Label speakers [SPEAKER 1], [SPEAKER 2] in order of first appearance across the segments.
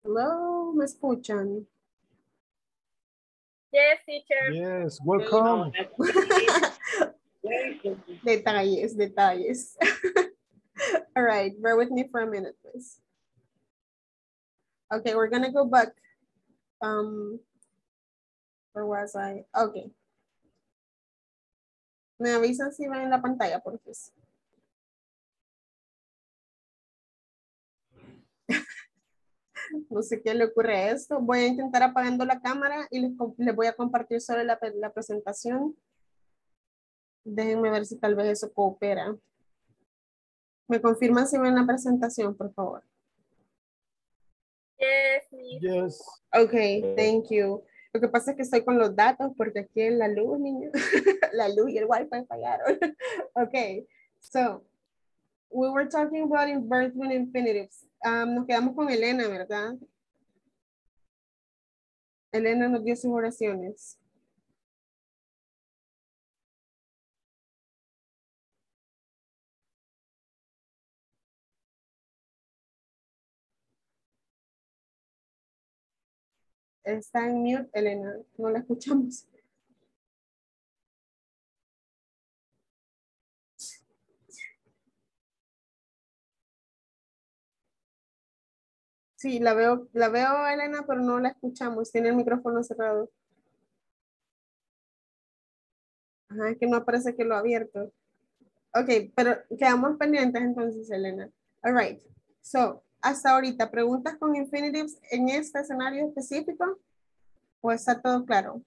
[SPEAKER 1] Hello, ¿me escuchan?
[SPEAKER 2] Yes, teacher.
[SPEAKER 3] Yes, welcome.
[SPEAKER 1] Detalles, detalles. All right, bear with me for a minute, please. Okay, we're gonna go back. Where was I? Okay. Me avisan si ven en la pantalla, por favor. No sé qué le ocurre a esto. Voy a intentar apagando la cámara y les voy a compartir solo la presentación. Déjenme ver si tal vez eso coopera. ¿Me confirman si ven la presentación, por favor?
[SPEAKER 2] Yes, miss.
[SPEAKER 3] Yes.
[SPEAKER 1] Ok, thank you. Lo que pasa es que estoy con los datos porque aquí en la luz, niño, la luz y el wifi fallaron. Ok, so, we were talking about inverted infinitives. Nos quedamos con Elena, ¿verdad? Elena nos dio sus oraciones. Está en mute, Elena, no la escuchamos. Sí, la veo, Elena, pero no la escuchamos. Tiene el micrófono cerrado. Ajá, es que no parece que lo ha abierto. Ok, pero quedamos pendientes entonces, Elena. All right. So, hasta ahorita, ¿preguntas con infinitives en este escenario específico? ¿O está todo claro?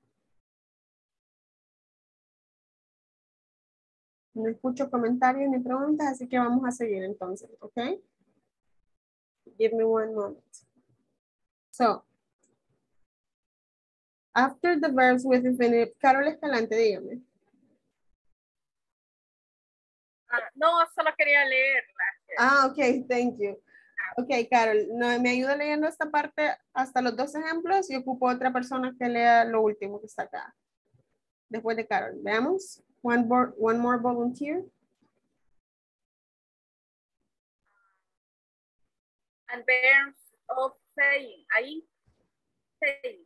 [SPEAKER 1] No escucho comentarios ni preguntas, así que vamos a seguir entonces, ¿ok? Give me one moment. So, after the verbs with infinitive, Carol Escalante, dígame.
[SPEAKER 2] No, solo quería leerla.
[SPEAKER 1] Ok, thank you. Ok, Carol, no, me ayuda leyendo esta parte hasta los 2 ejemplos y ocupo otra persona que lea lo último que está acá. Después de Carol, veamos. One more volunteer.
[SPEAKER 2] And verbs of saying. Ahí. Saying.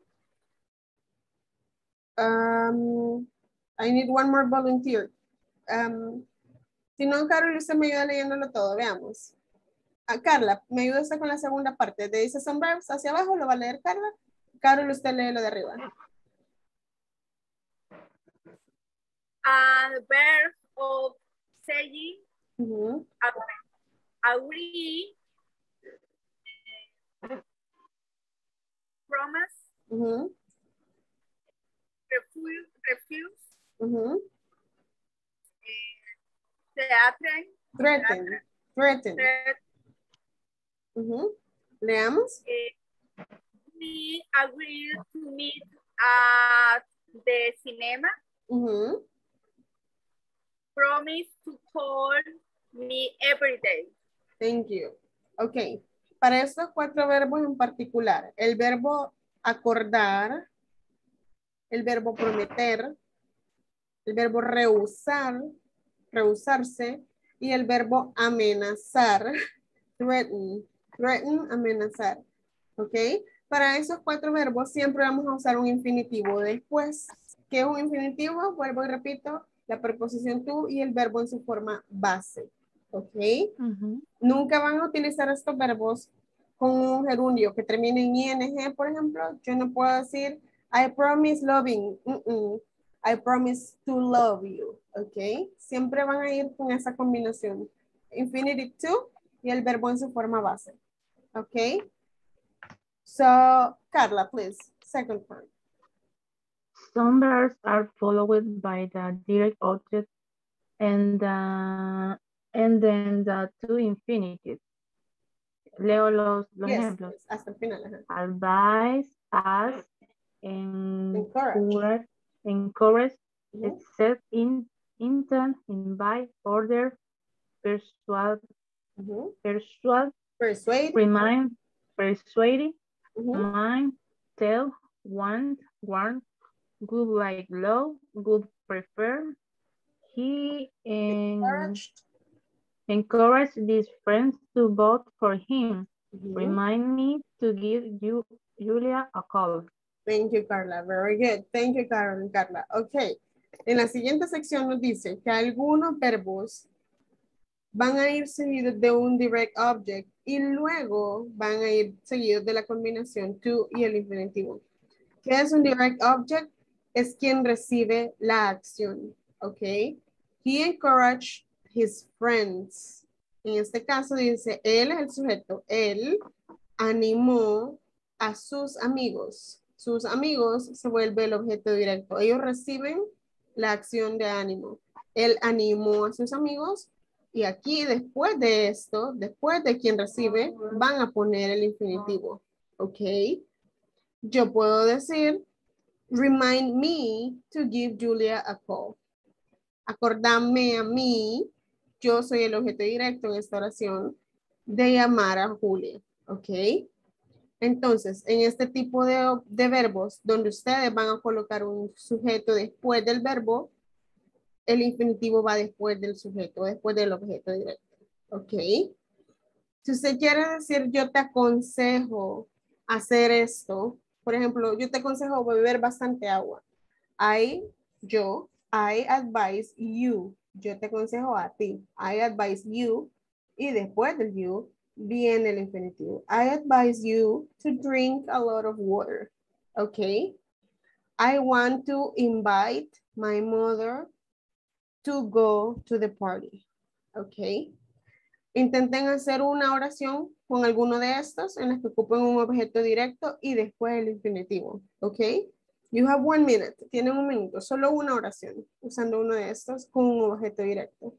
[SPEAKER 1] I need one more volunteer. Si no, Carol, usted me ayuda leyéndolo todo. Veamos. Carla, me ayuda usted con la segunda parte. De dice some verbs hacia abajo, lo va a leer Carla. Carol, usted lee lo de arriba.
[SPEAKER 2] And verbs of saying. Agree. Promise. Refuse.
[SPEAKER 1] Threaten. Leamos.
[SPEAKER 2] We agreed to meet at the cinema. Promise to call me every day.
[SPEAKER 1] Thank you. Ok. Para estos 4 verbos en particular, el verbo acordar, el verbo prometer, el verbo rehusarse, y el verbo amenazar, threaten, amenazar. ¿Ok? Para esos 4 verbos siempre vamos a usar un infinitivo después. ¿Qué es un infinitivo? Vuelvo y repito, la preposición to y el verbo en su forma base. ¿Ok? Nunca van a utilizar estos verbos con un gerundio que termine en ing, por ejemplo. Yo no puedo decir, I promise loving. I promise to love you. ¿Ok? Siempre van a ir con esa combinación. Infinitive to y el verbo en su forma base. ¿Ok? So, Carla, please, second part.
[SPEAKER 4] Some verbs are followed by the direct object and then the two infinitives. Leo los ejemplos.
[SPEAKER 1] Yes, hasta el final.
[SPEAKER 4] Advise, ask, encourage, accept, intend, invite, order, persuade, remind, persuade, mind, tell, want, warn, good like low, good prefer. He encouraged his friends to vote for him. Remind me to give you Julia a call.
[SPEAKER 1] Thank you, Carla. Very good. Thank you, Carla. Ok. En la siguiente sección nos dice que algunos verbos van a ir seguidos de un direct object y luego van a ir seguidos de la combinación to y el infinitivo. ¿Qué es un direct object? Es quien recibe la acción. Ok. He encouraged his friends. En este caso dice, él es el sujeto. Él animó a sus amigos. Sus amigos se vuelve el objeto directo. Ellos reciben la acción de ánimo. Él animó a sus amigos y aquí después de esto, después de quien recibe, van a poner el infinitivo. ¿Ok? Yo puedo decir, remind me to give Julia a call. Acordame a mí, yo soy el objeto directo en esta oración, de llamar a Julia. ¿Ok? Entonces, en este tipo de verbos, donde ustedes van a colocar un sujeto después del verbo, el infinitivo va después del sujeto, después del objeto directo. ¿Ok? Si usted quiere decir, yo te aconsejo hacer esto, por ejemplo, yo te aconsejo beber bastante agua. I advise you. Yo te aconsejo a ti. I advise you. Y después del you viene el infinitivo. I advise you to drink a lot of water. Okay. I want to invite my mother to go to the party. Okay. Intenten hacer una oración con alguno de estos en los que ocupen un objeto directo y después el infinitivo. ¿Ok? You have 1 minute. Tienen 1 minuto. Solo una oración usando uno de estos con un objeto directo.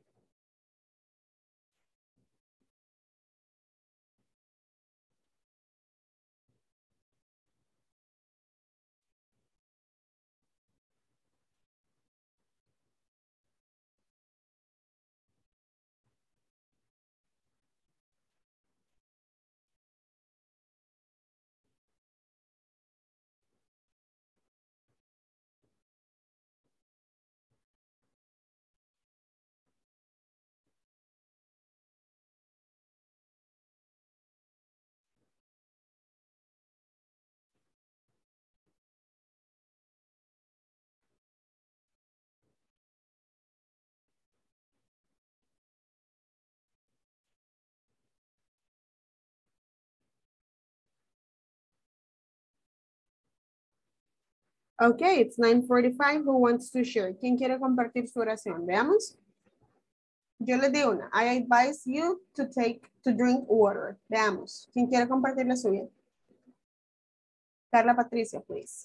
[SPEAKER 1] Ok, it's 9:45. Who wants to share? ¿Quién quiere compartir su oración? Veamos. Yo les digo una. I advise you to drink water. Veamos. ¿Quién quiere compartir la suya? Carla Patricia, please.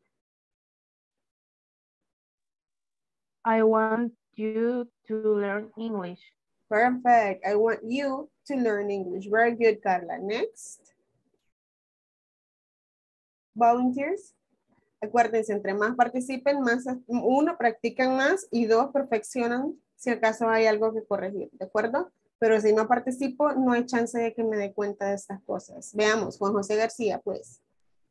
[SPEAKER 4] I want you to learn English.
[SPEAKER 1] Perfect. I want you to learn English. Very good, Carla. Next. Volunteers. Acuérdense, entre más participen, más, uno, practican más y dos, perfeccionan si acaso hay algo que corregir, ¿de acuerdo? Pero si no participo, no hay chance de que me dé cuenta de estas cosas. Veamos, Juan José García, pues.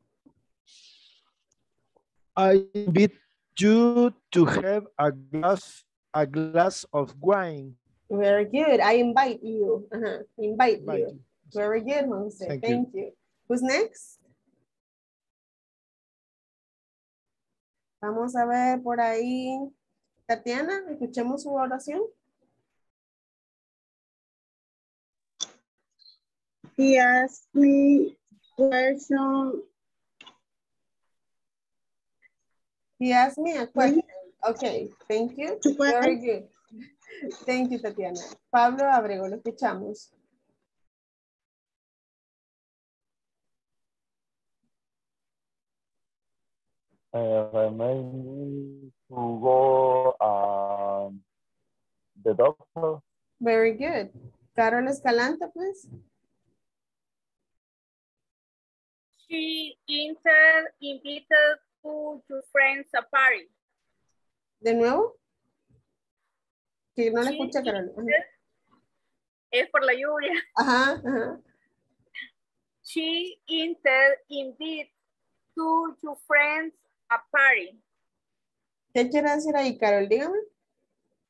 [SPEAKER 3] I invite you to have a glass of wine.
[SPEAKER 1] Very good. I invite you. Invite
[SPEAKER 3] Invite
[SPEAKER 1] you.
[SPEAKER 3] you.
[SPEAKER 1] Very good, Juan José.
[SPEAKER 3] Thank
[SPEAKER 1] Thank you. Who's next? Vamos a ver por ahí. Tatiana, escuchemos su oración.
[SPEAKER 5] He asked me question.
[SPEAKER 1] He asked me a question. Okay, thank you.
[SPEAKER 5] Two
[SPEAKER 1] Very
[SPEAKER 5] questions.
[SPEAKER 1] good. Thank you, Tatiana. Pablo Abrego, lo escuchamos.
[SPEAKER 6] Remind me to go the doctor.
[SPEAKER 1] Very good. Carol Escalante, please.
[SPEAKER 2] She invited to your friends a party.
[SPEAKER 1] De nuevo. Que no le
[SPEAKER 2] She
[SPEAKER 1] escucha, Carol.
[SPEAKER 2] Es por la lluvia.
[SPEAKER 1] Ajá, ajá.
[SPEAKER 2] She invited to your friends a party.
[SPEAKER 1] ¿Qué quiere decir ahí, Carol? Dígame.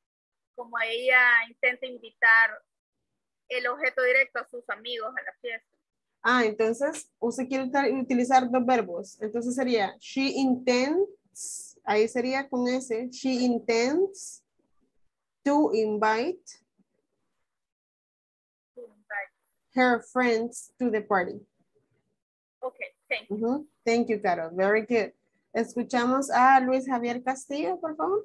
[SPEAKER 2] Como ella intenta invitar el objeto directo a sus amigos a la fiesta.
[SPEAKER 1] Entonces usted quiere utilizar dos verbos. Entonces sería she intends, ahí sería con ese, she intends to invite her friends to the party.
[SPEAKER 2] Okay, thank you.
[SPEAKER 1] Thank you, Carol. Very good. Escuchamos a Luis Javier Castillo, por favor.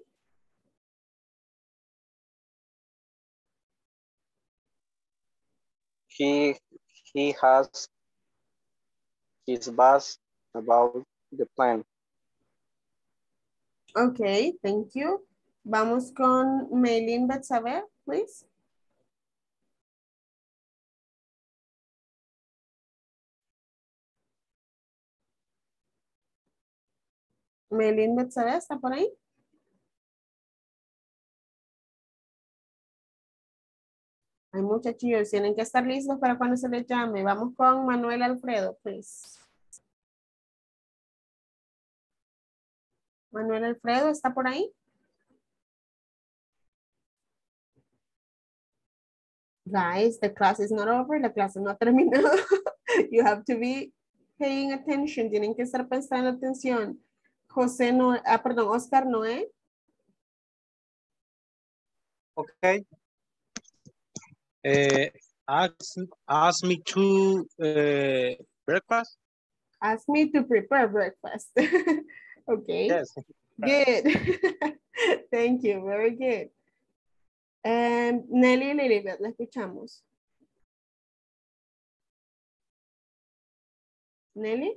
[SPEAKER 7] He has his buzz about the plan.
[SPEAKER 1] Okay, thank you. Vamos con Maylin Betsabe, please. Maylin Betsabe, ¿está por ahí? Hay muchachos, tienen que estar listos para cuando se les llame. Vamos con Manuel Alfredo, please. Manuel Alfredo, ¿está por ahí? Guys, the class is not over. La clase no ha terminado. You have to be paying attention. Tienen que estar prestando atención. Oscar Noé.
[SPEAKER 8] Okay. Ask me to breakfast.
[SPEAKER 1] Ask me to prepare breakfast. Okay.
[SPEAKER 8] Yes.
[SPEAKER 1] Good. Thank you. Very good. Nelly Lilibet, la escuchamos. Nelly?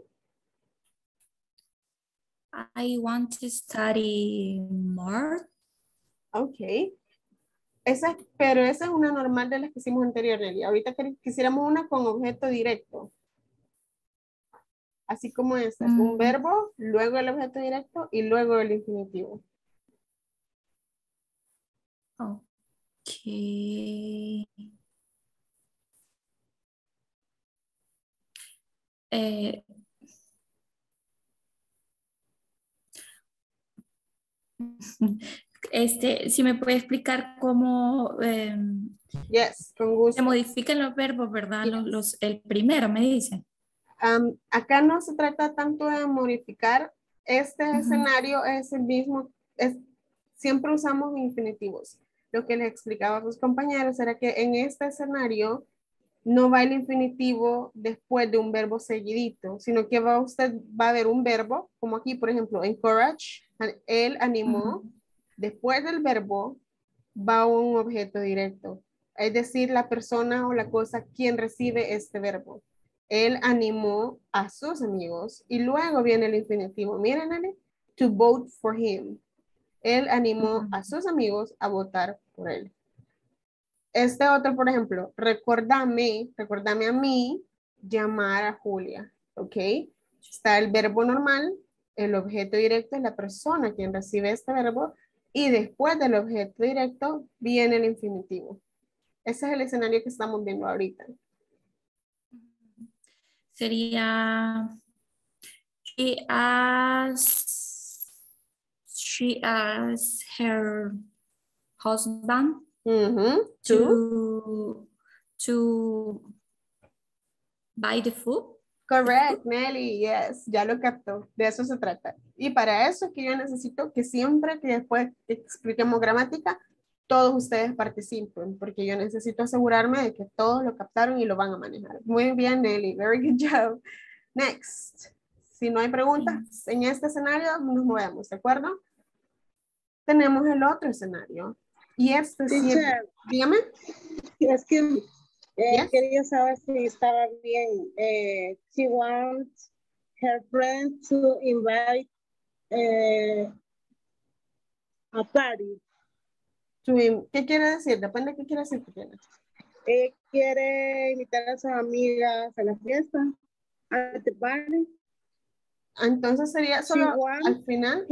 [SPEAKER 9] I want to study more.
[SPEAKER 1] Ok. Pero esa es una normal de las que hicimos anterior, Nelly. Ahorita quisiéramos una con objeto directo. Así como esta. Es un verbo, luego el objeto directo y luego el infinitivo.
[SPEAKER 9] Okay. Si me puede explicar cómo
[SPEAKER 1] yes, con gusto.
[SPEAKER 9] Se modifican los verbos, ¿verdad?
[SPEAKER 1] Yes.
[SPEAKER 9] El primero me dice.
[SPEAKER 1] Acá no se trata tanto de modificar. Este escenario es el mismo. Siempre usamos infinitivos. Lo que les explicaba a sus compañeros era que en este escenario no va el infinitivo después de un verbo seguidito, sino que va a haber un verbo, como aquí, por ejemplo, encourage, él animó. Después del verbo va un objeto directo, es decir, la persona o la cosa quien recibe este verbo. Él animó a sus amigos y luego viene el infinitivo. Miren, Ale, to vote for him. Él animó a sus amigos a votar por él. Este otro, por ejemplo, recuérdame a mí llamar a Julia, ¿ok? Está el verbo normal, el objeto directo es la persona quien recibe este verbo y después del objeto directo viene el infinitivo. Ese es el escenario que estamos viendo ahorita.
[SPEAKER 9] Sería she asked her husband to buy the food.
[SPEAKER 1] Correct, Nelly, yes, ya lo captó, de eso se trata. Y para eso es que yo necesito que siempre que después expliquemos gramática, todos ustedes participen, porque yo necesito asegurarme de que todos lo captaron y lo van a manejar. Muy bien, Nelly, very good job. Next, si no hay preguntas en este escenario, nos movemos, ¿de acuerdo? Tenemos el otro escenario. Y este sí, dígame.
[SPEAKER 5] Es que
[SPEAKER 1] Yes.
[SPEAKER 5] quería saber si estaba bien. She wants her friend to invite a party.
[SPEAKER 1] ¿Qué quiere decir? Depende de qué quiere decir.
[SPEAKER 5] Quiere invitar a sus amigas a la fiesta, a the party.
[SPEAKER 1] Entonces sería solo al final.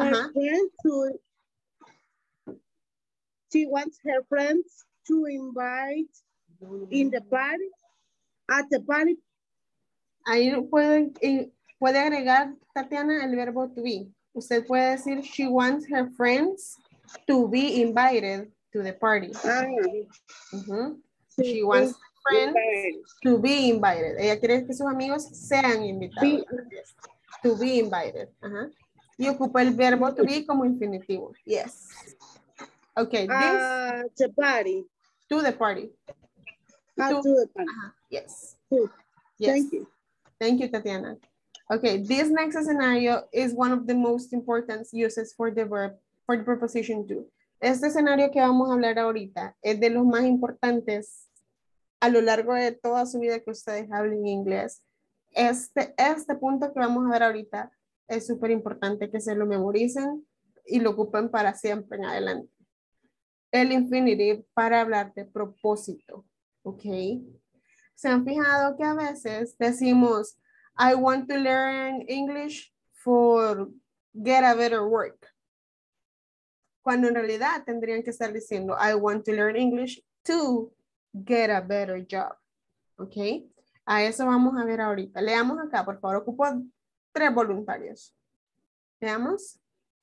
[SPEAKER 5] She wants her friends to invite in the party, at the party.
[SPEAKER 1] Ahí puede agregar, Tatiana, el verbo to be. Usted puede decir, she wants her friends to be invited to the party.
[SPEAKER 5] Sí,
[SPEAKER 1] She wants friends
[SPEAKER 5] invited.
[SPEAKER 1] to be invited. Ella quiere que sus amigos sean invitados. To be invited. Ajá. Y ocupa el verbo to be como infinitivo. Yes. Okay, this.
[SPEAKER 5] The party.
[SPEAKER 1] To the party.
[SPEAKER 5] To the party.
[SPEAKER 1] Yes.
[SPEAKER 5] To.
[SPEAKER 1] Yes.
[SPEAKER 5] Thank you.
[SPEAKER 1] Thank you, Tatiana. Okay, this next scenario is one of the most important uses for the verb, for the preposition to. Este escenario que vamos a hablar ahorita es de los más importantes a lo largo de toda su vida que ustedes hablen inglés. Este punto que vamos a ver ahorita es súper importante que se lo memoricen y lo ocupen para siempre en adelante. El infinitive para hablar de propósito, ¿ok? ¿Se han fijado que a veces decimos, I want to learn English for get a better work? Cuando en realidad tendrían que estar diciendo, I want to learn English to get a better job. ¿Ok? A eso vamos a ver ahorita. Leamos acá, por favor. Ocupo 3 voluntarios. Veamos.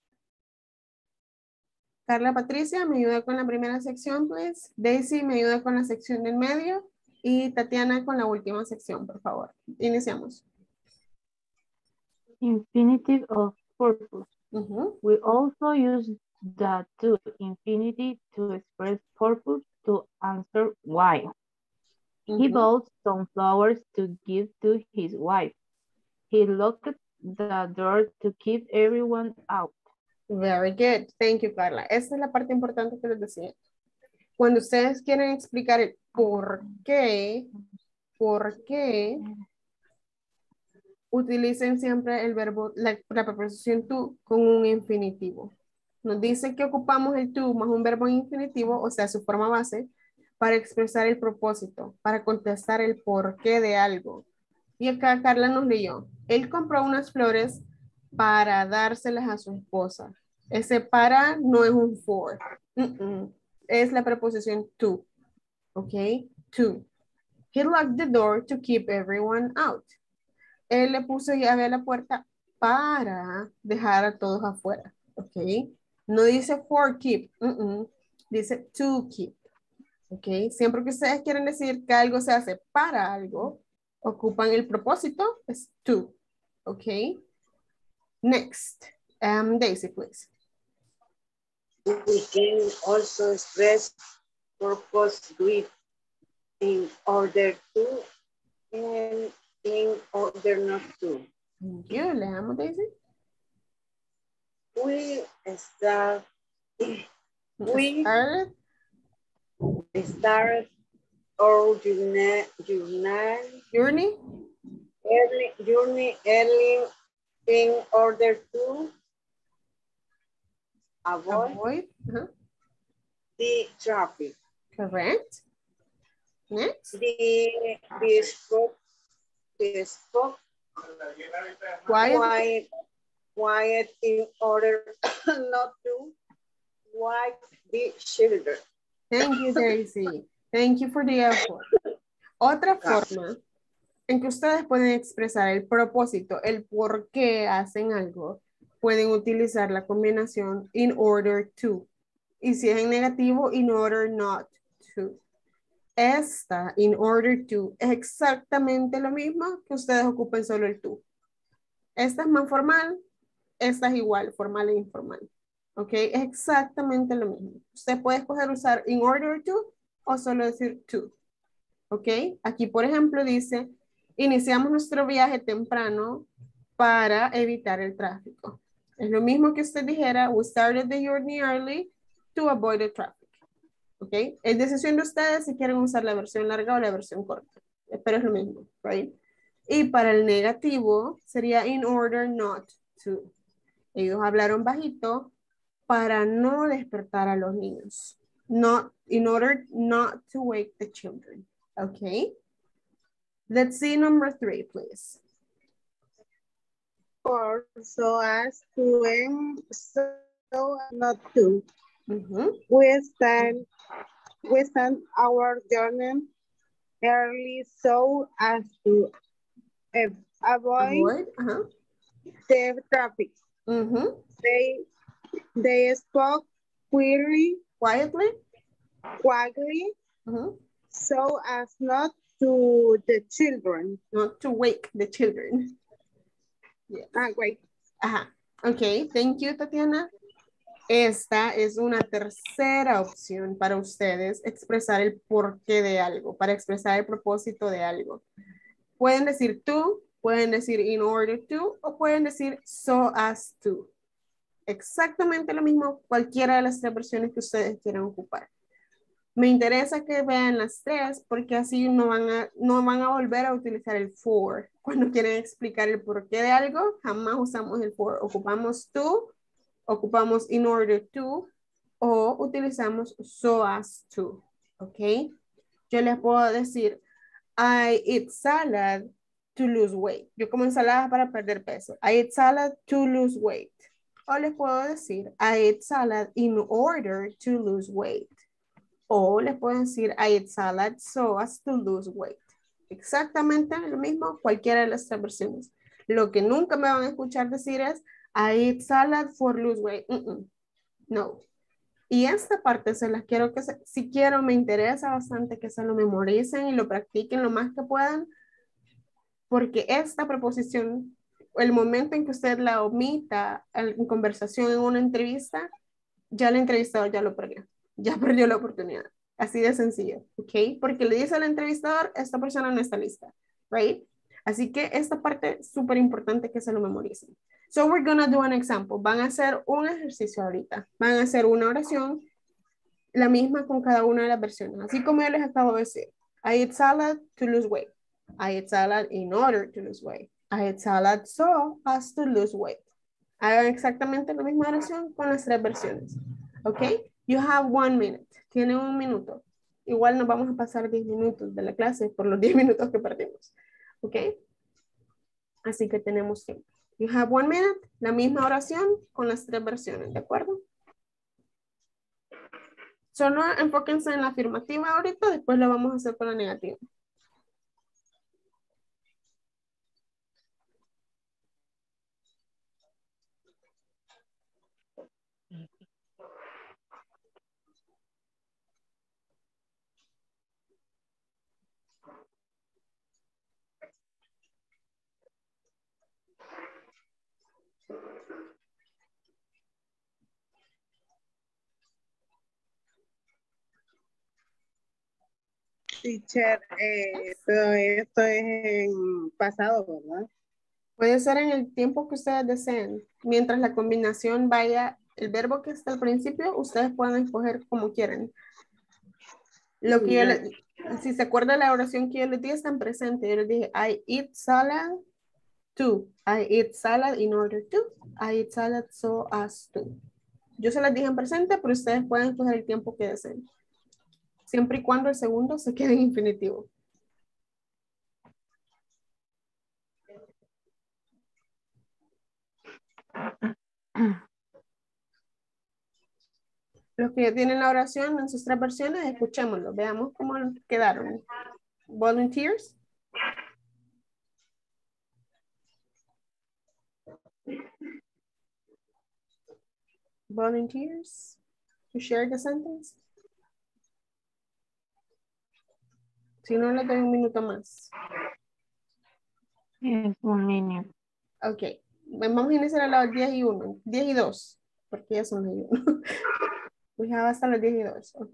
[SPEAKER 1] Carla Patricia, me ayuda con la primera sección, please. Daisy, me ayuda con la sección del medio. Y Tatiana con la última sección, por favor. Iniciamos.
[SPEAKER 4] Infinitive of purpose. We also use the to infinitive to express purpose to answer why. He bought some flowers to give to his wife. He locked the door to keep everyone out.
[SPEAKER 1] Very good. Thank you, Carla. Esa es la parte importante que les decía. Cuando ustedes quieren explicar el por qué, utilicen siempre el verbo, la preposición to con un infinitivo. Nos dice que ocupamos el to más un verbo en infinitivo, o sea, su forma base, para expresar el propósito, para contestar el porqué de algo. Y acá Carla nos leyó, él compró unas flores para dárselas a su esposa. Ese para no es un for. Es la preposición to. ¿Ok? To. He locked the door to keep everyone out. Él le puso llave a la puerta para dejar a todos afuera. ¿Ok? No dice for keep. Dice to keep. ¿Ok? Siempre que ustedes quieren decir que algo se hace para algo, ocupan el propósito, es to. ¿Ok? Next. Daisy, please.
[SPEAKER 10] We can also express purpose with in order to and in order not to.
[SPEAKER 1] Thank you. Leamos, Daisy.
[SPEAKER 10] We start our journey early in order to avoid the traffic.
[SPEAKER 1] Correct. Next.
[SPEAKER 10] The spoke quiet in order not to wake the children.
[SPEAKER 1] Thank you, Daisy. Thank you for the effort. Otra forma en que ustedes pueden expresar el propósito, el por qué hacen algo, pueden utilizar la combinación in order to. Y si es en negativo, in order not to. Esta, in order to, es exactamente lo mismo que ustedes ocupen solo el to. Esta es más formal, esta es igual, formal e informal. ¿Ok? Es exactamente lo mismo. Usted puede escoger usar in order to o solo decir to. ¿Ok? Aquí, por ejemplo, dice, iniciamos nuestro viaje temprano para evitar el tráfico. Es lo mismo que usted dijera, we started the journey early to avoid the traffic. ¿Ok? Es decisión de ustedes si quieren usar la versión larga o la versión corta. Pero es lo mismo, right? Y para el negativo sería in order not to. Ellos hablaron bajito para no despertar a los niños. Not, in order not to wake the children. Okay. Let's see number 3, please.
[SPEAKER 5] Or so as to aim, so not to. We start our journey early so as to avoid the traffic. They spoke quietly. So as not to the children.
[SPEAKER 1] Not to wake the children. Yes.
[SPEAKER 5] Wait.
[SPEAKER 1] Ajá. Ok, thank you, Tatiana. Esta es una tercera opción para ustedes expresar el porqué de algo, para expresar el propósito de algo. Pueden decir to, pueden decir in order to, o pueden decir so as to. Exactamente lo mismo, cualquiera de las tres versiones que ustedes quieran ocupar. Me interesa que vean las tres porque así no van a volver a utilizar el for. Cuando quieren explicar el porqué de algo, jamás usamos el for. Ocupamos to, ocupamos in order to o utilizamos so as to. ¿Ok? Yo les puedo decir, I eat salad to lose weight. Yo como ensalada para perder peso. I eat salad to lose weight. O les puedo decir, I eat salad in order to lose weight. O les puedo decir, I eat salad so as to lose weight. Exactamente lo mismo, cualquiera de las tres versiones. Lo que nunca me van a escuchar decir es, I eat salad for lose weight. No. Y esta parte se las quiero que, si quiero, me interesa bastante que se lo memoricen y lo practiquen lo más que puedan, porque esta preposición, el momento en que usted la omita en conversación en una entrevista, ya el entrevistador ya lo perdió. Ya perdió la oportunidad. Así de sencillo, ¿ok? Porque le dice al entrevistador, esta persona no está lista, right? Así que esta parte es súper importante que se lo memoricen. So we're gonna do an example. Van a hacer un ejercicio ahorita. Van a hacer una oración, la misma con cada una de las versiones. Así como yo les acabo de decir. I eat salad to lose weight. I eat salad in order to lose weight. I eat salad so as to lose weight. Hagan exactamente la misma oración con las tres versiones. ¿Ok? You have 1 minute. Tienen 1 minuto. Igual nos vamos a pasar 10 minutos de la clase por los 10 minutos que perdimos. ¿Ok? Así que tenemos tiempo. You have 1 minute. La misma oración con las tres versiones. ¿De acuerdo? Solo enfóquense en la afirmativa ahorita. Después lo vamos a hacer con la negativa.
[SPEAKER 5] Teacher, pero esto es en pasado, ¿verdad?
[SPEAKER 1] Puede ser en el tiempo que ustedes deseen. Mientras la combinación vaya, el verbo que está al principio, ustedes pueden escoger como quieren. Lo que yo si se acuerda la oración que yo les di, está en presente. Yo les dije, I eat salad to. I eat salad in order to. I eat salad so as to. Yo se las dije en presente, pero ustedes pueden escoger el tiempo que deseen. Siempre y cuando el segundo se quede en infinitivo. Los que ya tienen la oración en sus tres versiones, escuchémoslo. Veamos cómo quedaron. Volunteers. Volunteers to share the sentence. Si no, le doy 1 minuto más.
[SPEAKER 4] Yes, 1 minute.
[SPEAKER 1] Ok. Vamos a iniciar a las 10 y 1. 10 y 2. Porque ya son las 1. We have hasta las 10 y 2. Ok.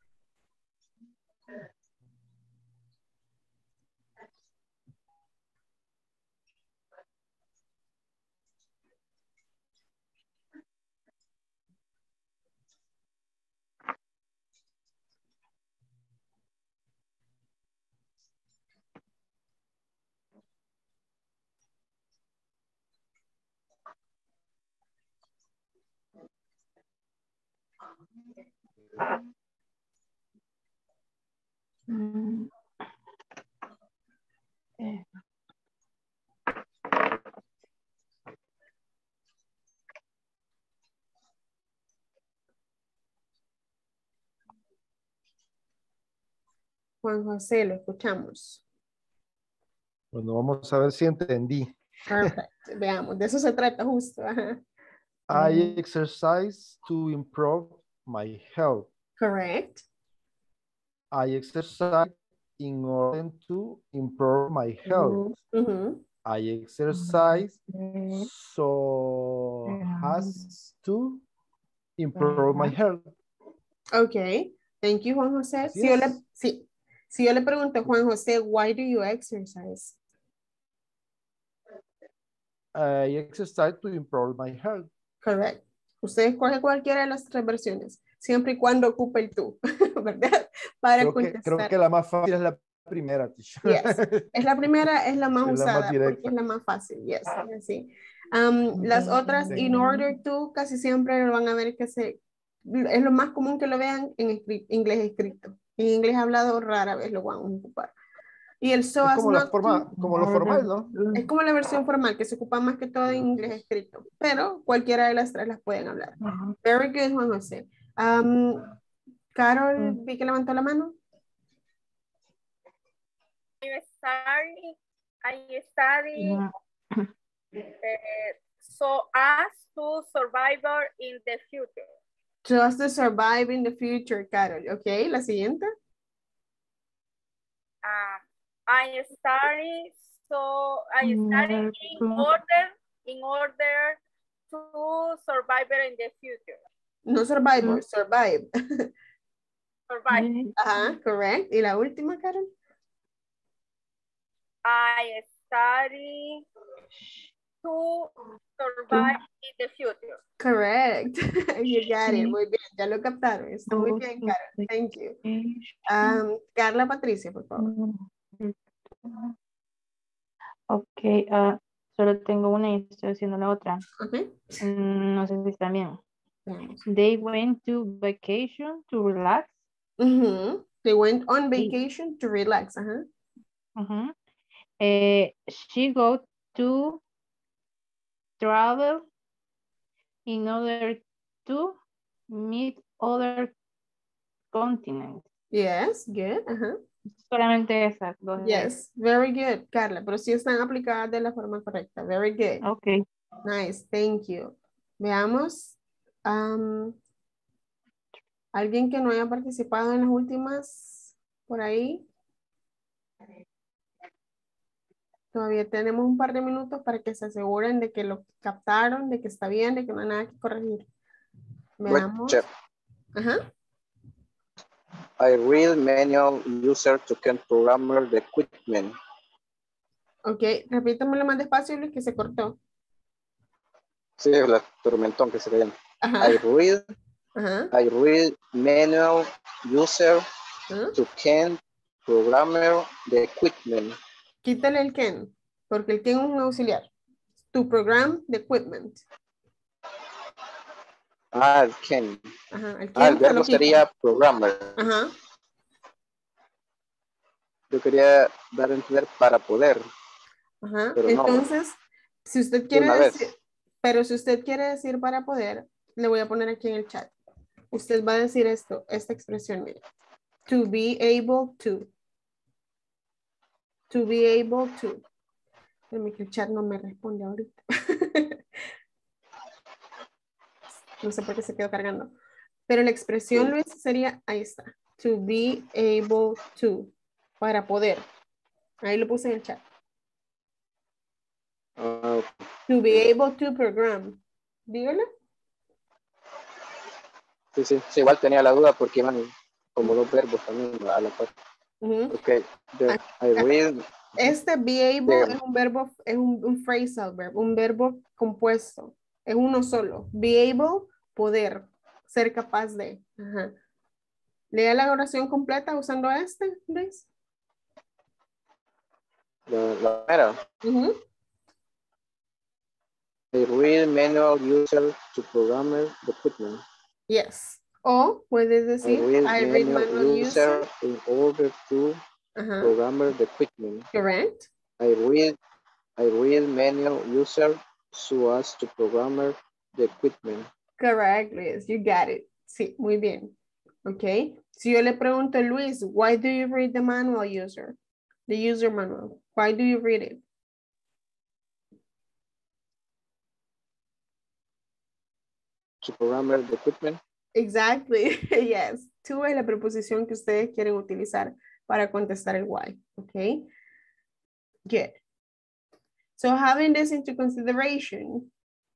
[SPEAKER 1] Juan José, lo escuchamos.
[SPEAKER 3] Bueno, vamos a ver si entendí.
[SPEAKER 1] Perfect. Veamos, de eso se trata justo. Ajá.
[SPEAKER 3] I exercise to improve my health.
[SPEAKER 1] Correct.
[SPEAKER 3] I exercise in order to improve my health. I exercise so as to improve my health.
[SPEAKER 1] Ok, thank you, Juan José.
[SPEAKER 3] Así
[SPEAKER 1] Si yo, le,
[SPEAKER 3] es.
[SPEAKER 1] si yo le pregunto, Juan José, why do you exercise?
[SPEAKER 3] I exercise to improve my health.
[SPEAKER 1] Correct. Usted escoge cualquiera de las tres versiones, siempre y cuando ocupe el tú, ¿verdad? Para contestar.
[SPEAKER 3] Creo que la más fácil es la primera, teacher.
[SPEAKER 1] Yes. Es la primera, es la más
[SPEAKER 3] Es la
[SPEAKER 1] usada,
[SPEAKER 3] más directa.
[SPEAKER 1] porque es la más fácil. Yes, así. Las otras, in order to, casi siempre lo van a ver que es lo más común que lo vean en inglés escrito. En inglés hablado rara vez lo van a ocupar. Y el so
[SPEAKER 3] Es
[SPEAKER 1] as
[SPEAKER 3] como la
[SPEAKER 1] not
[SPEAKER 3] forma,
[SPEAKER 1] to,
[SPEAKER 3] como lo formal, ¿no?
[SPEAKER 1] es como la versión formal, que se ocupa más que todo en inglés escrito. Pero cualquiera de las tres las pueden hablar. Very good, Juan José. Carol, vi que levantó la mano.
[SPEAKER 2] I study so as to survive in the future.
[SPEAKER 1] Just to survive in the future, Carol. Ok, la siguiente.
[SPEAKER 2] I study in order to survive in the future.
[SPEAKER 1] No survivor, survive.
[SPEAKER 2] Survive.
[SPEAKER 1] Ajá, correct. ¿Y la última, Carol?
[SPEAKER 2] I study to survive in the future.
[SPEAKER 1] Correct. You got it. Muy bien, ya lo captaron. Está muy bien, Carol. Thank you. Carla Patricia, por favor.
[SPEAKER 4] Ok, solo tengo una y estoy haciendo la otra.
[SPEAKER 1] Okay.
[SPEAKER 4] No sé si está bien. They went to vacation to relax.
[SPEAKER 1] They went on vacation to relax.
[SPEAKER 4] She go to travel in order to meet other continents.
[SPEAKER 1] Yes, good.
[SPEAKER 4] Solamente esas dos.
[SPEAKER 1] Yes, very good, Carla. Pero sí están aplicadas de la forma correcta. Very good.
[SPEAKER 4] Okay.
[SPEAKER 1] Nice, thank you. Veamos. ¿Alguien que no haya participado en las últimas por ahí? Todavía tenemos un par de minutos para que se aseguren de que lo captaron, de que está bien, de que no hay nada que corregir. Veamos. Ajá.
[SPEAKER 7] I read manual user to can programmer the equipment.
[SPEAKER 1] Ok, repítamelo más despacio, Luis, que se cortó.
[SPEAKER 7] Sí, el tormentón que se cae.
[SPEAKER 1] Ajá.
[SPEAKER 7] I read manual user to can programmer the equipment.
[SPEAKER 1] Quítale el can, porque el can es un auxiliar. To program the equipment.
[SPEAKER 7] El can.
[SPEAKER 1] Ajá, el can
[SPEAKER 7] el verbo sería programmer.
[SPEAKER 1] Ajá.
[SPEAKER 7] Yo quería dar a entender para poder.
[SPEAKER 1] Ajá.
[SPEAKER 7] Pero
[SPEAKER 1] entonces,
[SPEAKER 7] no,
[SPEAKER 1] si usted quiere decir, pero si usted quiere decir para poder, le voy a poner aquí en el chat. Usted va a decir esto, esta expresión, mire. To be able to. To be able to. Déjame que el chat no me responde ahorita. No sé por qué se quedó cargando. Pero la expresión, Luis, sería, ahí está. To be able to. Para poder. Ahí lo puse en el chat. To be able to program. Dígalo.
[SPEAKER 7] Sí, igual tenía la duda porque iban como dos verbos también a la par. Okay. I read.
[SPEAKER 1] Este be able es un verbo, es un phrasal verb, un verbo compuesto. Es uno solo. Be able, poder, ser capaz de. Ajá. Lea la oración completa usando este, Luis.
[SPEAKER 7] La primera. I read manual user to programmer the equipment.
[SPEAKER 1] Yes. O puedes decir
[SPEAKER 7] I read manual user in order to programmer the equipment.
[SPEAKER 1] Correct.
[SPEAKER 7] I read manual user so as to programmer the equipment.
[SPEAKER 1] Correct, Luis. You got it. Sí, muy bien. Ok. Si yo le pregunto, Luis, why do you read the manual user? The user manual. Why do you read it?
[SPEAKER 7] To programmer the equipment.
[SPEAKER 1] Exactly. Yes. to es la preposición que ustedes quieren utilizar para contestar el why. Ok. Good. So having this into consideration,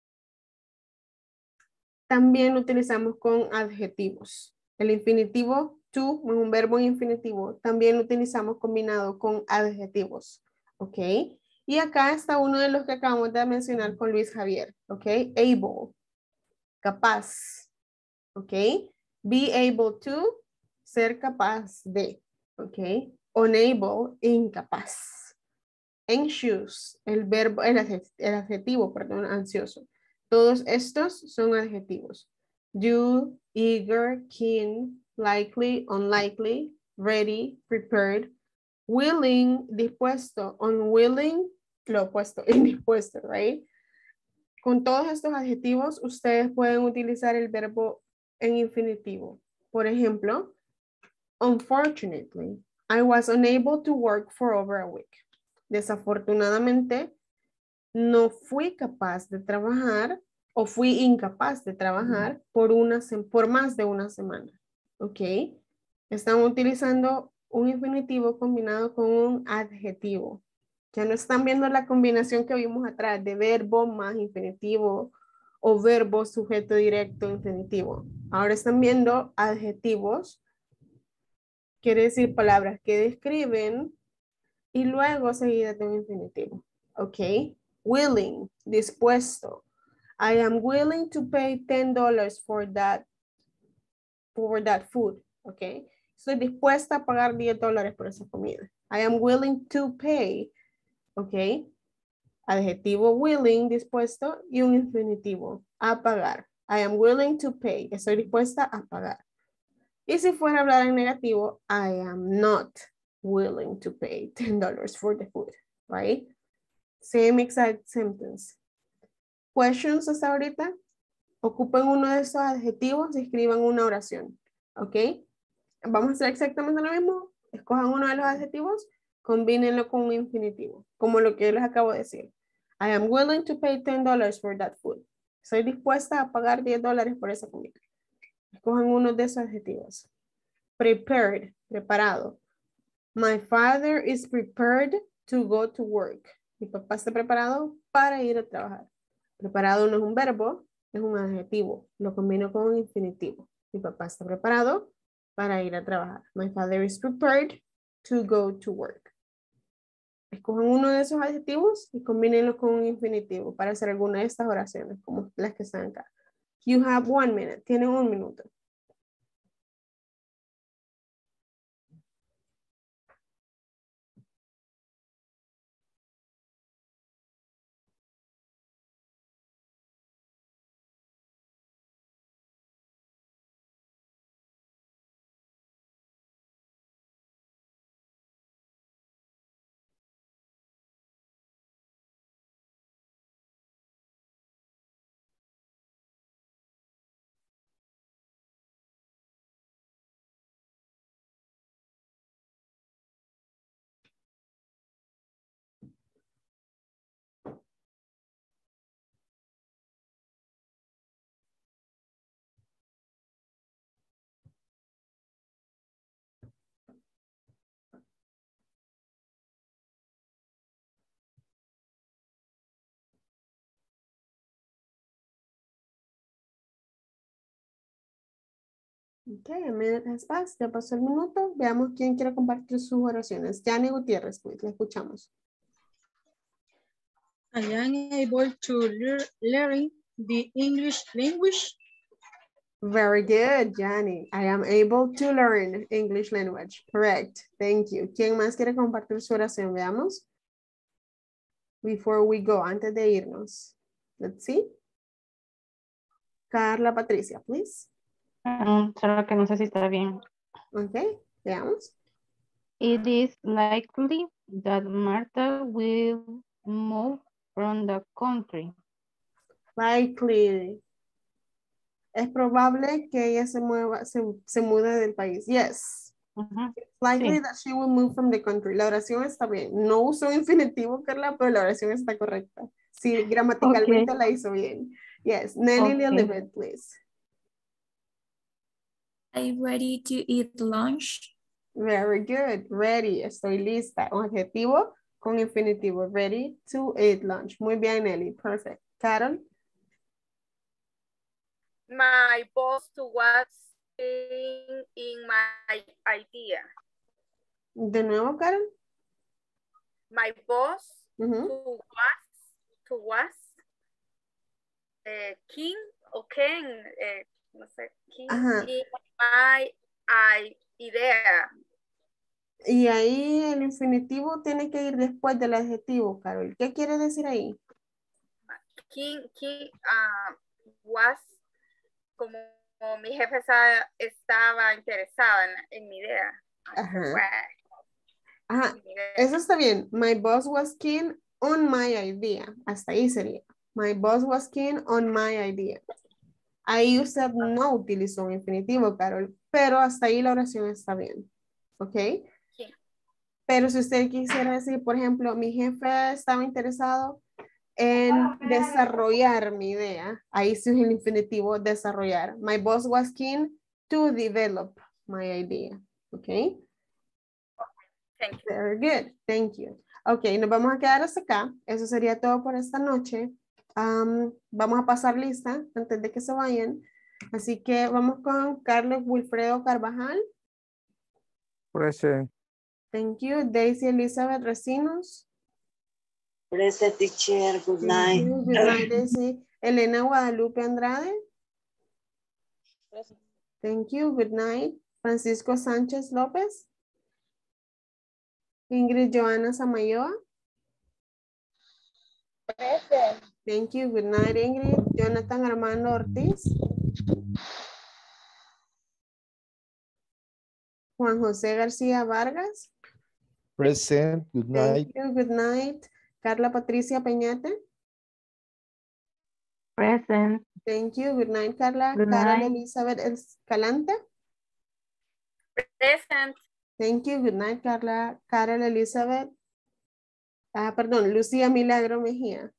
[SPEAKER 1] también utilizamos con adjetivos. El infinitivo to, un verbo en infinitivo, también lo utilizamos combinado con adjetivos. ¿Ok? Y acá está uno de los que acabamos de mencionar con Luis Javier. ¿Ok? Able, capaz. ¿Ok? Be able to, ser capaz de. ¿Ok? Unable, incapaz. Anxious, el verbo, el adjetivo, perdón, ansioso. Todos estos son adjetivos. Do, eager, keen, likely, unlikely, ready, prepared, willing, dispuesto, unwilling, lo opuesto, indispuesto, right? Con todos estos adjetivos, ustedes pueden utilizar el verbo en infinitivo. Por ejemplo, unfortunately, I was unable to work for over a week. Desafortunadamente, no fui capaz de trabajar o fui incapaz de trabajar por más de una semana. ¿Ok? Están utilizando un infinitivo combinado con un adjetivo. Ya no están viendo la combinación que vimos atrás de verbo más infinitivo o verbo sujeto directo infinitivo. Ahora están viendo adjetivos. Quiere decir palabras que describen y luego seguidas de un infinitivo. ¿Ok? Willing, dispuesto. I am willing to pay $10 for that food. ¿Ok? Estoy dispuesta a pagar $10 por esa comida. I am willing to pay. ¿Ok? Adjetivo willing, dispuesto, y un infinitivo, a pagar. I am willing to pay. Estoy dispuesta a pagar. Y si fuera a hablar en negativo, I am not willing to pay $10 for the food, right? Same exact sentence. Questions hasta ahorita? Ocupen uno de esos adjetivos y escriban una oración, ¿ok? Vamos a hacer exactamente lo mismo. Escojan uno de los adjetivos, combínenlo con un infinitivo, como lo que les acabo de decir. I am willing to pay $10 for that food. Estoy dispuesta a pagar $10 por esa comida. Escojan uno de esos adjetivos. Prepared, preparado. My father is prepared to go to work. Mi papá está preparado para ir a trabajar. Preparado no es un verbo, es un adjetivo. Lo combino con un infinitivo. Mi papá está preparado para ir a trabajar. My father is prepared to go to work. Escojan uno de esos adjetivos y combínenlo con un infinitivo para hacer alguna de estas oraciones, como las que están acá. You have 1 minute. Tienen 1 minuto. Ok, a minute has passed. Ya pasó el minuto. Veamos quién quiere compartir sus oraciones. Yanni Gutiérrez, pues, le escuchamos.
[SPEAKER 5] I am able to learn the English language.
[SPEAKER 1] Very good, Yanni. I am able to learn English language. Correct. Thank you. ¿Quién más quiere compartir su oración? Veamos. Before we go, antes de irnos. Let's see. Carla Patricia, please.
[SPEAKER 4] Solo que no sé si está bien.
[SPEAKER 1] Ok, veamos.
[SPEAKER 4] It is likely that Martha will move from the country.
[SPEAKER 1] Likely. Es probable que ella se mude del país. Yes. It's likely that she will move from the country. La oración está bien. No usó infinitivo, Carla, pero la oración está correcta. Sí, gramaticalmente la hizo bien. Yes. Nelly Elizabeth, please.
[SPEAKER 9] I'm ready to eat lunch.
[SPEAKER 1] Very good. Ready. Estoy lista. Un adjetivo con infinitivo. Ready to eat lunch. Muy bien, Nelly. Perfect. Carol.
[SPEAKER 2] My boss was in my idea.
[SPEAKER 1] De nuevo, Carol.
[SPEAKER 2] My boss who was king o Ken, no sé, king in my idea.
[SPEAKER 1] Y ahí el infinitivo tiene que ir después del adjetivo, Carol. ¿Qué quiere decir ahí?
[SPEAKER 2] King was como mi jefe estaba interesada en mi idea.
[SPEAKER 1] Ajá, eso está bien. My boss was keen on my idea. Hasta ahí sería. My boss was keen on my idea. Ahí usted no utilizó un infinitivo, Carol, pero hasta ahí la oración está bien. ¿Ok?
[SPEAKER 2] Sí.
[SPEAKER 1] Pero si usted quisiera decir, por ejemplo, mi jefe estaba interesado en desarrollar mi idea. Ahí sí es el infinitivo desarrollar. My boss was keen to develop my idea. ¿Ok?
[SPEAKER 2] Thank you.
[SPEAKER 1] Very good. Thank you. Ok, nos vamos a quedar hasta acá. Eso sería todo por esta noche. Vamos a pasar lista antes de que se vayan. Así que vamos con Carlos Wilfredo Carvajal.
[SPEAKER 6] Present.
[SPEAKER 1] Thank you. Daisy Elizabeth Recinos.
[SPEAKER 11] Present, teacher. Good night.
[SPEAKER 1] Good night, Daisy. Elena Guadalupe Andrade.
[SPEAKER 11] Present.
[SPEAKER 1] Thank you. Good night. Francisco Sánchez López. Ingrid Joana Samayoa.
[SPEAKER 10] Present.
[SPEAKER 1] Thank you. Good night, Ingrid. Jonathan Armando Ortiz. Juan José García Vargas.
[SPEAKER 3] Present. Good night.
[SPEAKER 1] Thank you. Good night. Carla Patricia Peñate.
[SPEAKER 4] Present.
[SPEAKER 1] Thank you. Good night, Carla.
[SPEAKER 4] Good
[SPEAKER 1] Carol
[SPEAKER 4] night.
[SPEAKER 1] Elizabeth Escalante.
[SPEAKER 2] Present.
[SPEAKER 1] Thank you. Good night, Carla. Carol Elizabeth. Perdón, Lucía Milagro Mejía.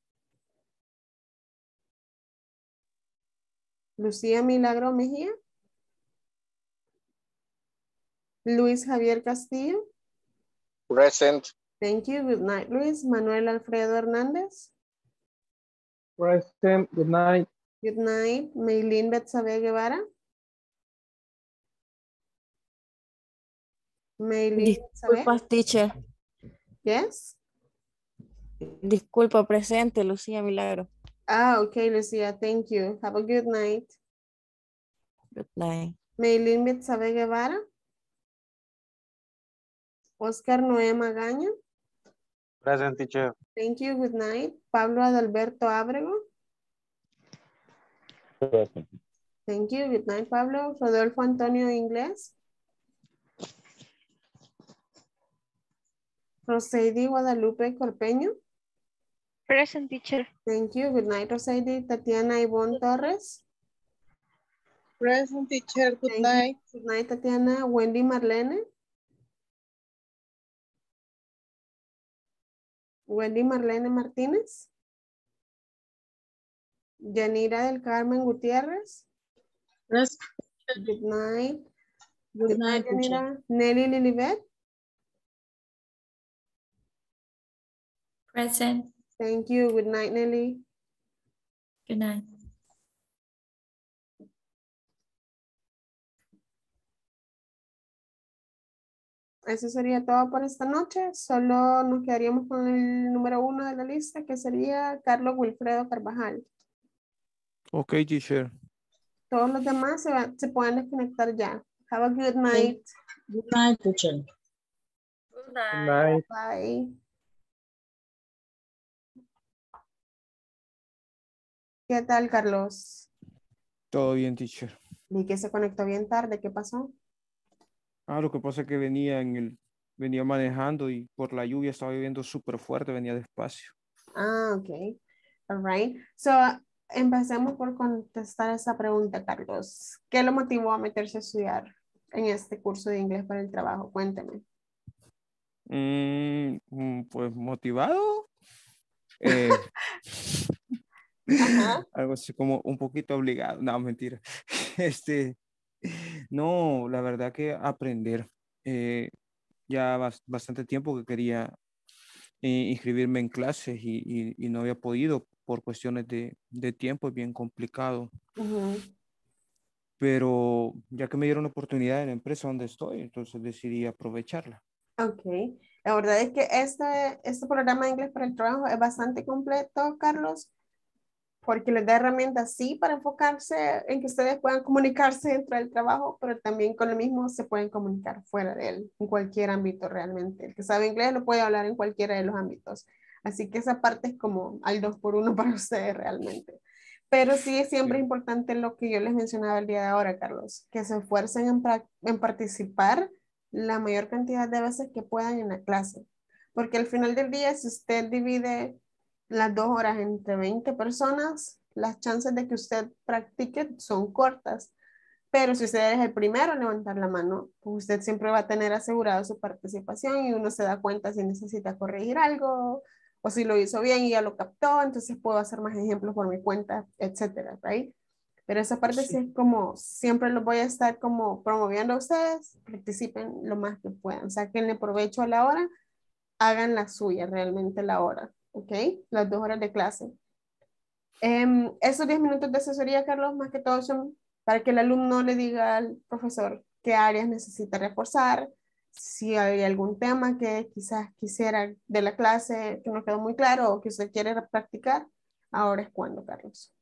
[SPEAKER 1] Lucía Milagro Mejía. Luis Javier Castillo.
[SPEAKER 7] Present.
[SPEAKER 1] Thank you. Good night, Luis. Manuel Alfredo Hernández.
[SPEAKER 6] Present. Good night.
[SPEAKER 1] Good night. Maylin Betsabe Guevara. Maylin Betsabe.
[SPEAKER 12] Disculpa, teacher.
[SPEAKER 1] Yes.
[SPEAKER 12] Disculpa, presente, Lucía Milagro.
[SPEAKER 1] Okay, Lucía. Thank you. Have a good night.
[SPEAKER 12] Good night.
[SPEAKER 1] Maylin Betsabe Guevara. Oscar Noé Magaña.
[SPEAKER 8] Present, teacher.
[SPEAKER 1] Thank you. Good night. Pablo Adalberto Ábrego.
[SPEAKER 6] Present.
[SPEAKER 1] Thank you. Good night, Pablo. Rodolfo Antonio Inglés. Roseidi Guadalupe Corpeño.
[SPEAKER 13] Present, teacher.
[SPEAKER 1] Thank you. Good night, Roseidi. Tatiana Ivonne Torres.
[SPEAKER 5] Present, teacher. Good night.
[SPEAKER 1] Good night, Tatiana. Wendy Marlene. Wendy Marlene Martínez. Yanira del Carmen Gutiérrez.
[SPEAKER 5] Present.
[SPEAKER 1] Good night.
[SPEAKER 5] Good night,
[SPEAKER 1] Yanira. Nelly Lilibet.
[SPEAKER 9] Present.
[SPEAKER 1] Thank you. Good night, Nelly.
[SPEAKER 9] Good night.
[SPEAKER 1] Eso sería todo por esta noche. Solo nos quedaríamos con el número 1 de la lista, que sería Carlos Wilfredo Carvajal.
[SPEAKER 6] Ok, teacher.
[SPEAKER 1] Todos los demás se pueden desconectar ya. Have a good night.
[SPEAKER 11] Good night, teacher.
[SPEAKER 2] Good night.
[SPEAKER 6] Good night.
[SPEAKER 1] Bye. ¿Qué tal, Carlos?
[SPEAKER 6] Todo bien, teacher.
[SPEAKER 1] Vi que se conectó bien tarde. ¿Qué pasó?
[SPEAKER 6] Lo que pasa es que venía manejando y por la lluvia estaba lloviendo súper fuerte, venía despacio.
[SPEAKER 1] Ok. All right. So, empecemos por contestar esa pregunta, Carlos. ¿Qué lo motivó a meterse a estudiar en este curso de inglés para el trabajo? Cuénteme.
[SPEAKER 6] Pues motivado.
[SPEAKER 1] Ajá.
[SPEAKER 6] Algo así como un poquito obligado. No, mentira. No, la verdad que aprender. Ya bastante tiempo que quería inscribirme en clases y no había podido por cuestiones de tiempo, es bien complicado. Pero ya que me dieron la oportunidad en la empresa donde estoy, entonces decidí aprovecharla.
[SPEAKER 1] Ok, la verdad es que este programa de inglés para el trabajo es bastante completo, Carlos, porque les da herramientas, sí, para enfocarse en que ustedes puedan comunicarse dentro del trabajo, pero también con lo mismo se pueden comunicar fuera de él, en cualquier ámbito realmente. El que sabe inglés lo puede hablar en cualquiera de los ámbitos. Así que esa parte es como al 2 por 1 para ustedes realmente. Pero sí es siempre importante lo que yo les mencionaba el día de ahora, Carlos, que se esfuercen en participar la mayor cantidad de veces que puedan en la clase. Porque al final del día, si usted divide las 2 horas entre 20 personas, las chances de que usted practique son cortas. Pero si usted es el primero en levantar la mano, pues usted siempre va a tener asegurado su participación y uno se da cuenta si necesita corregir algo o si lo hizo bien y ya lo captó, entonces puedo hacer más ejemplos por mi cuenta, etcétera, right? Pero esa parte sí es como, siempre los voy a estar como promoviendo a ustedes, participen lo más que puedan, saquenle provecho a la hora, hagan la suya realmente la hora, ¿ok? Las 2 horas de clase. Esos 10 minutos de asesoría, Carlos, más que todo son para que el alumno le diga al profesor qué áreas necesita reforzar, si hay algún tema que quizás quisiera de la clase que no quedó muy claro o que usted quiere practicar. Ahora es cuando, Carlos.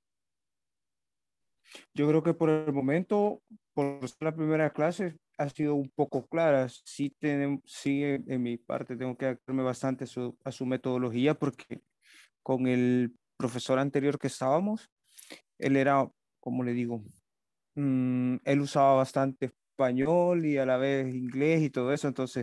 [SPEAKER 6] Yo creo que por el momento, por ser la primera clase, ha sido un poco clara. Sí, sí en mi parte tengo que adaptarme bastante a su metodología porque con el profesor anterior que estábamos, él era, como le digo, él usaba bastante español y a la vez inglés y todo eso, entonces,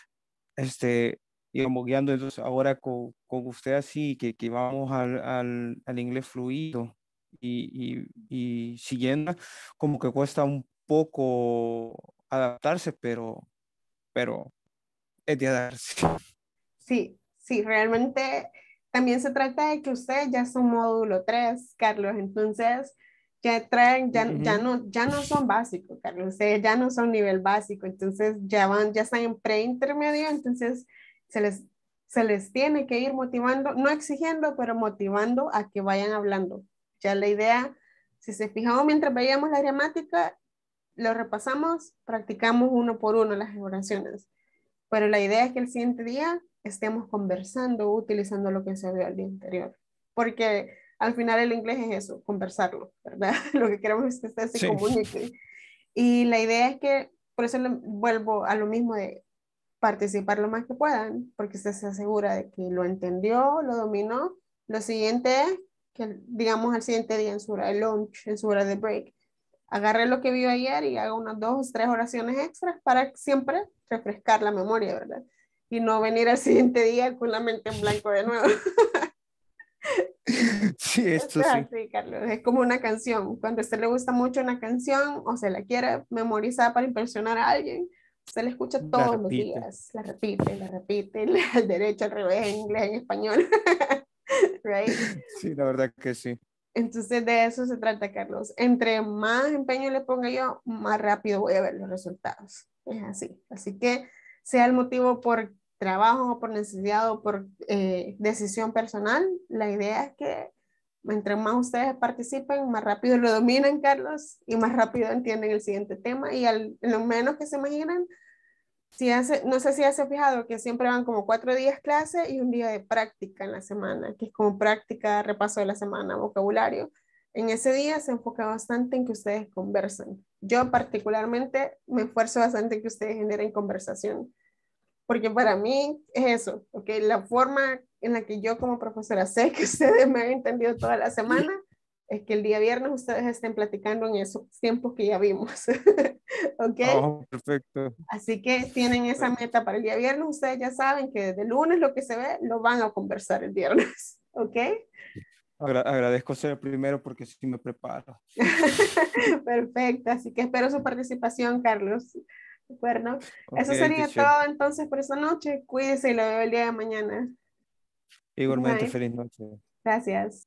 [SPEAKER 6] íbamos guiando, entonces ahora con usted así, que vamos al inglés fluido y siguiendo, como que cuesta un poco adaptarse, pero es de darse.
[SPEAKER 1] Sí, sí, realmente también se trata de que ustedes ya son módulo 3, Carlos, entonces ya traen, ya no son básicos, Carlos, ustedes ya no son nivel básico, entonces ya están en pre-intermedio, entonces se les, se les tiene que ir motivando, no exigiendo, pero motivando a que vayan hablando. Ya la idea, si se fijaban mientras veíamos la gramática, lo repasamos, practicamos 1 por 1 las oraciones. Pero la idea es que el siguiente día estemos conversando, utilizando lo que se vio el día anterior. Porque al final el inglés es eso, conversarlo, ¿verdad? Lo que queremos es que usted se comunique. Y la idea es que, por eso vuelvo a lo mismo de participar lo más que puedan, porque usted se asegura de que lo entendió, lo dominó. Lo siguiente es que, digamos, al siguiente día en su hora de lunch, en su hora de break, agarre lo que vio ayer y haga unas 2 o 3 oraciones extras para siempre refrescar la memoria, ¿verdad? Y no venir al siguiente día con la mente en blanco de nuevo.
[SPEAKER 6] Sí, esto
[SPEAKER 1] Es
[SPEAKER 6] sí.
[SPEAKER 1] así, Carlos. Es como una canción. Cuando a usted le gusta mucho una canción o se la quiere memorizar para impresionar a alguien, usted la escucha
[SPEAKER 6] La
[SPEAKER 1] todos los
[SPEAKER 6] repite.
[SPEAKER 1] días. La repite, al derecho, al revés, en inglés, en español. Right?
[SPEAKER 6] Sí, la verdad que sí.
[SPEAKER 1] Entonces de eso se trata, Carlos. Entre más empeño le ponga yo, más rápido voy a ver los resultados. Es así. Así que sea el motivo por trabajo o por necesidad o por decisión personal, la idea es que entre más ustedes participen, más rápido lo dominan, Carlos, y más rápido entienden el siguiente tema y lo menos que se imaginan, no sé si has fijado que siempre van como 4 días clase y un día de práctica en la semana, que es como práctica, repaso de la semana, vocabulario. En ese día se enfoca bastante en que ustedes conversen. Yo particularmente me esfuerzo bastante en que ustedes generen conversación, porque para mí es eso, ¿ok? La forma en la que yo como profesora sé que ustedes me han entendido toda la semana es que el día viernes ustedes estén platicando en esos tiempos que ya vimos, ¿ok?
[SPEAKER 6] Oh, perfecto.
[SPEAKER 1] Así que tienen esa meta para el día viernes. Ustedes ya saben que desde el lunes lo que se ve lo van a conversar el viernes. ¿Ok?
[SPEAKER 6] Agradezco ser el primero porque sí me preparo.
[SPEAKER 1] Perfecto. Así que espero su participación, Carlos. ¿De acuerdo?
[SPEAKER 6] Ok,
[SPEAKER 1] Eso sería
[SPEAKER 6] teacher.
[SPEAKER 1] todo entonces por esta noche. Cuídese y lo veo el día de mañana.
[SPEAKER 6] Igualmente,
[SPEAKER 1] Bye.
[SPEAKER 6] feliz noche.
[SPEAKER 1] Gracias.